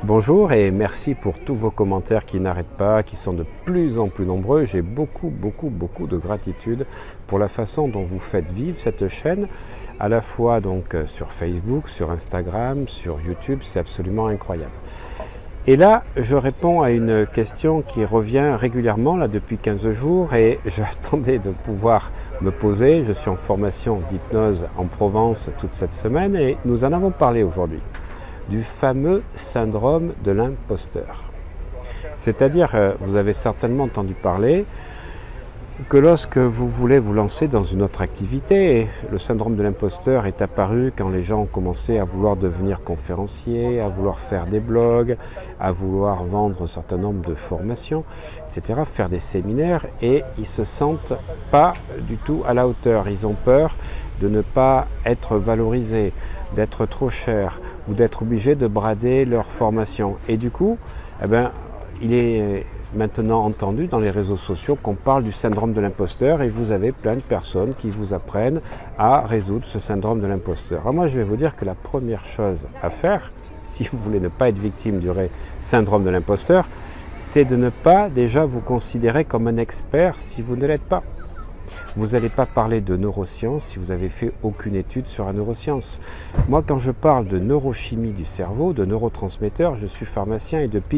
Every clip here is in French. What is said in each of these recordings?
Bonjour et merci pour tous vos commentaires qui n'arrêtent pas, qui sont de plus en plus nombreux. J'ai beaucoup de gratitude pour la façon dont vous faites vivre cette chaîne, à la fois donc sur Facebook, sur Instagram, sur YouTube, c'est absolument incroyable. Et là, je réponds à une question qui revient régulièrement là depuis 15 jours et j'attendais de pouvoir me poser. Je suis en formation d'hypnose en Provence toute cette semaine et nous en avons parlé aujourd'hui, du fameux syndrome de l'imposteur. C'est-à-dire, vous avez certainement entendu parler que lorsque vous voulez vous lancer dans une autre activité, le syndrome de l'imposteur est apparu quand les gens ont commencé à vouloir devenir conférenciers, à vouloir faire des blogs, à vouloir vendre un certain nombre de formations, etc., faire des séminaires, et ils se sentent pas du tout à la hauteur. Ils ont peur de ne pas être valorisés, d'être trop cher ou d'être obligés de brader leur formation. Et du coup, il est maintenant entendu dans les réseaux sociaux qu'on parle du syndrome de l'imposteur et vous avez plein de personnes qui vous apprennent à résoudre ce syndrome de l'imposteur. Alors moi, je vais vous dire que la première chose à faire, si vous voulez ne pas être victime du syndrome de l'imposteur, c'est de ne pas déjà vous considérer comme un expert si vous ne l'êtes pas. Vous n'allez pas parler de neurosciences si vous n'avez fait aucune étude sur la neuroscience. Moi, quand je parle de neurochimie du cerveau, de neurotransmetteurs, je suis pharmacien et depuis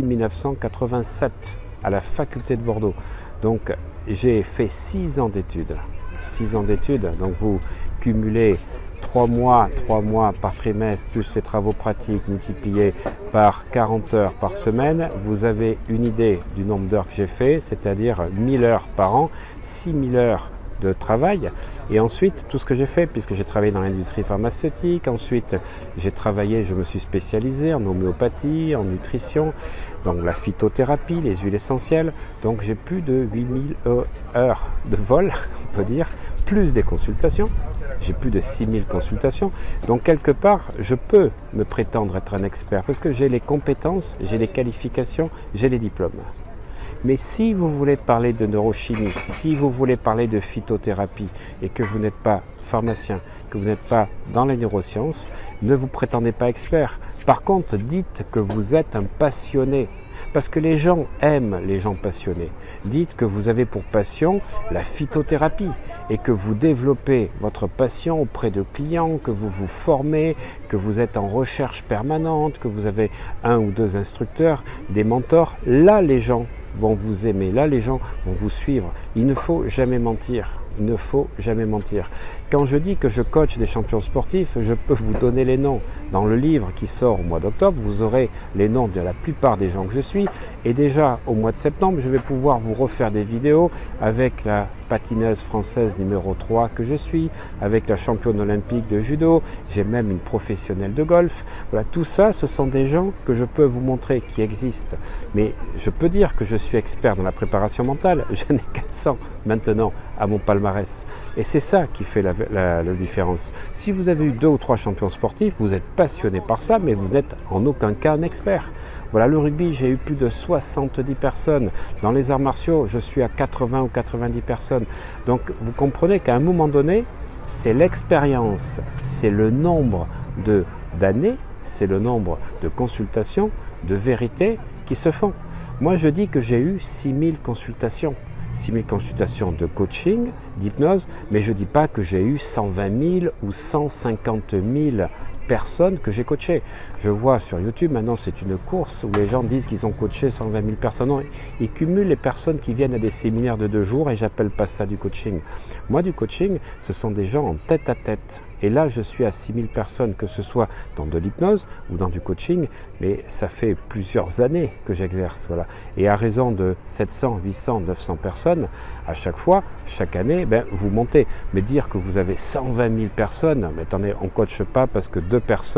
1987 à la faculté de Bordeaux. Donc, j'ai fait 6 ans d'études. 6 ans d'études, donc vous cumulez 3 mois par trimestre, plus les travaux pratiques multipliés par 40 heures par semaine, vous avez une idée du nombre d'heures que j'ai fait, c'est-à-dire 1000 heures par an, 6000 heures de travail. Et ensuite, tout ce que j'ai fait, puisque j'ai travaillé dans l'industrie pharmaceutique, ensuite j'ai travaillé, je me suis spécialisé en homéopathie, en nutrition, donc la phytothérapie, les huiles essentielles, donc j'ai plus de 8000 heures de vol, on peut dire, plus des consultations. J'ai plus de 6000 consultations, donc quelque part, je peux me prétendre être un expert, parce que j'ai les compétences, j'ai les qualifications, j'ai les diplômes. Mais si vous voulez parler de neurochimie, si vous voulez parler de phytothérapie et que vous n'êtes pas pharmacien, que vous n'êtes pas dans les neurosciences, ne vous prétendez pas expert. Par contre, dites que vous êtes un passionné, parce que les gens aiment les gens passionnés. Dites que vous avez pour passion la phytothérapie et que vous développez votre passion auprès de clients, que vous vous formez, que vous êtes en recherche permanente, que vous avez 1 ou 2 instructeurs, des mentors. Là, les gens vont vous aimer, là les gens vont vous suivre. Il ne faut jamais mentir, il ne faut jamais mentir. Quand je dis que je coach des champions sportifs, je peux vous donner les noms. Dans le livre qui sort au mois d'octobre, vous aurez les noms de la plupart des gens que je suis. Et déjà au mois de septembre, je vais pouvoir vous refaire des vidéos avec la patineuse française numéro 3 que je suis, avec la championne olympique de judo, j'ai même une professionnelle de golf. Voilà, tout ça, ce sont des gens que je peux vous montrer qui existent. Mais je peux dire que je suis expert dans la préparation mentale. J'en ai 400 maintenant à mon palmarès. Et c'est ça qui fait la différence. Si vous avez eu 2 ou 3 champions sportifs, vous êtes passionné par ça, mais vous n'êtes en aucun cas un expert. Voilà, le rugby, j'ai eu plus de 70 personnes. Dans les arts martiaux, je suis à 80 ou 90 personnes. Donc, vous comprenez qu'à un moment donné, c'est l'expérience, c'est le nombre d'années, c'est le nombre de consultations, de vérités qui se font. Moi, je dis que j'ai eu 6000 consultations. 6000 consultations de coaching, d'hypnose, mais je ne dis pas que j'ai eu 120 000 ou 150 000 personnes que j'ai coachées. Je vois sur YouTube, maintenant c'est une course où les gens disent qu'ils ont coaché 120 000 personnes. Non, ils cumulent les personnes qui viennent à des séminaires de 2 jours et j'appelle pas ça du coaching. Moi, du coaching, ce sont des gens en tête à tête. Et là, je suis à 6000 personnes, que ce soit dans de l'hypnose ou dans du coaching, mais ça fait plusieurs années que j'exerce. Voilà. Et à raison de 700, 800, 900 personnes, à chaque fois, chaque année, vous montez. Mais dire que vous avez 120 000 personnes, mais attendez, on ne coache pas parce que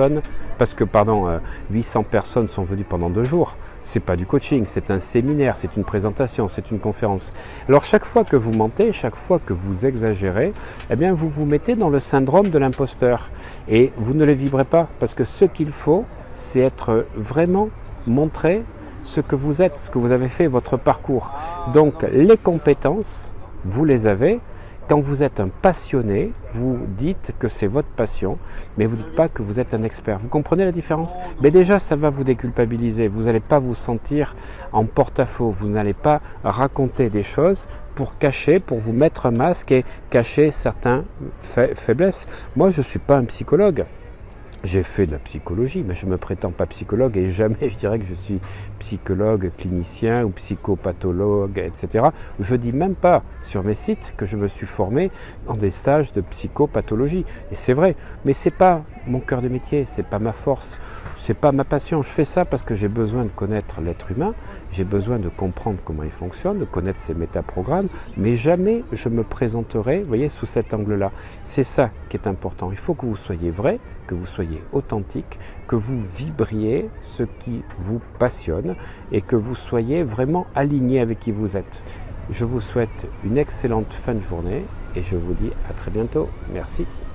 800 personnes sont venues pendant 2 jours. C'est pas du coaching, c'est un séminaire, c'est une présentation, c'est une conférence. Alors chaque fois que vous mentez, chaque fois que vous exagérez, vous vous mettez dans le syndrome de l'imposteur. Et vous ne le vibrez pas, parce que ce qu'il faut, c'est être vraiment montré ce que vous êtes, ce que vous avez fait, votre parcours. Donc les compétences, vous les avez. Quand vous êtes un passionné, vous dites que c'est votre passion, mais vous ne dites pas que vous êtes un expert. Vous comprenez la différence? Mais déjà, ça va vous déculpabiliser. Vous n'allez pas vous sentir en porte-à-faux. Vous n'allez pas raconter des choses pour cacher, pour vous mettre un masque et cacher certaines faiblesses. Moi, je ne suis pas un psychologue. J'ai fait de la psychologie, mais je ne me prétends pas psychologue et jamais je dirais que je suis psychologue, clinicien ou psychopathologue, etc. Je ne dis même pas sur mes sites que je me suis formé dans des stages de psychopathologie. Et c'est vrai, mais ce n'est pas mon cœur de métier, ce n'est pas ma force, ce n'est pas ma passion. Je fais ça parce que j'ai besoin de connaître l'être humain, j'ai besoin de comprendre comment il fonctionne, de connaître ses métaprogrammes, mais jamais je me présenterai, vous voyez, sous cet angle-là. C'est ça qui est important. Il faut que vous soyez vrai, que vous soyez authentique, que vous vibriez ce qui vous passionne et que vous soyez vraiment aligné avec qui vous êtes. Je vous souhaite une excellente fin de journée et je vous dis à très bientôt. Merci.